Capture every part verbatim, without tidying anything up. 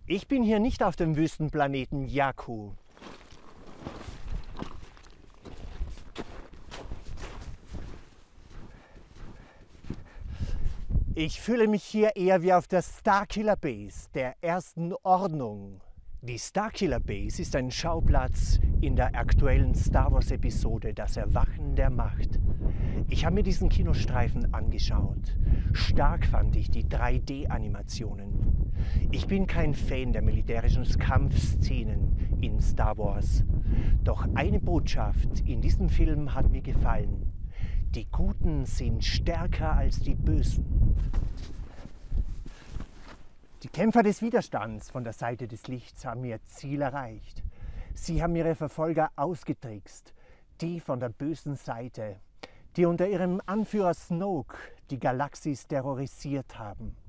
Ich bin hier nicht auf dem Wüstenplaneten Jakku. Ich fühle mich hier eher wie auf der Starkiller Base der ersten Ordnung. Die Starkiller Base ist ein Schauplatz in der aktuellen Star Wars Episode Das Erwachen der Macht. Ich habe mir diesen Kinostreifen angeschaut. Stark fand ich die drei D Animationen. Ich bin kein Fan der militärischen Kampfszenen in Star Wars. Doch eine Botschaft in diesem Film hat mir gefallen. Die Guten sind stärker als die Bösen. Die Kämpfer des Widerstands von der Seite des Lichts haben ihr Ziel erreicht. Sie haben ihre Verfolger ausgetrickst, die von der bösen Seite, die unter ihrem Anführer Snoke die Galaxis terrorisiert haben.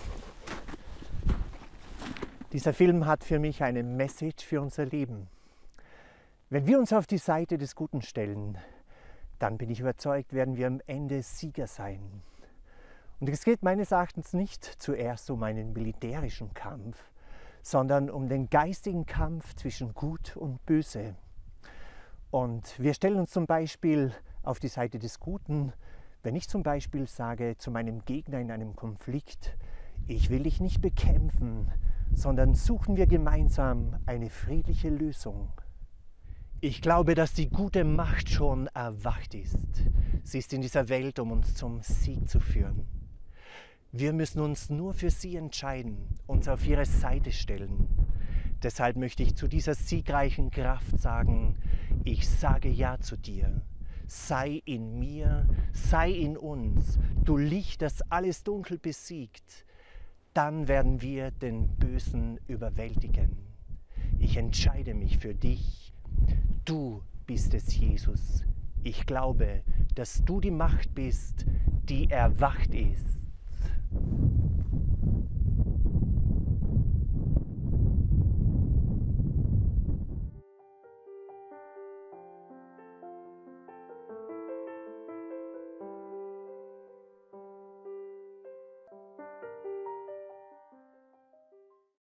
Dieser Film hat für mich eine Message für unser Leben. Wenn wir uns auf die Seite des Guten stellen, dann bin ich überzeugt, werden wir am Ende Sieger sein. Und es geht meines Erachtens nicht zuerst um einen militärischen Kampf, sondern um den geistigen Kampf zwischen Gut und Böse. Und wir stellen uns zum Beispiel auf die Seite des Guten, wenn ich zum Beispiel sage zu meinem Gegner in einem Konflikt, ich will dich nicht bekämpfen, sondern suchen wir gemeinsam eine friedliche Lösung. Ich glaube, dass die gute Macht schon erwacht ist. Sie ist in dieser Welt, um uns zum Sieg zu führen. Wir müssen uns nur für sie entscheiden, uns auf ihre Seite stellen. Deshalb möchte ich zu dieser siegreichen Kraft sagen, ich sage Ja zu dir. Sei in mir, sei in uns, du Licht, das alles Dunkel besiegt. Dann werden wir den Bösen überwältigen. Ich entscheide mich für dich. Du bist es, Jesus. Ich glaube, dass du die Macht bist, die erwacht ist.